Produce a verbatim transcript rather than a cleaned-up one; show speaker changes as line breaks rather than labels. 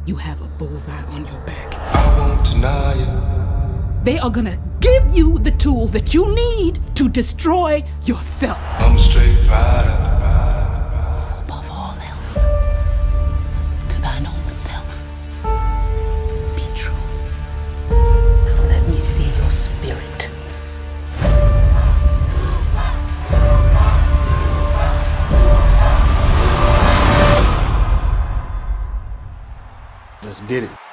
you have a bullseye on your back.
I won't deny you.
They are gonna give you the tools that you need to destroy yourself.
I'm a straight rider.
So above all else, to thine own self, be true. Now let me see your spirit.
Let's get it.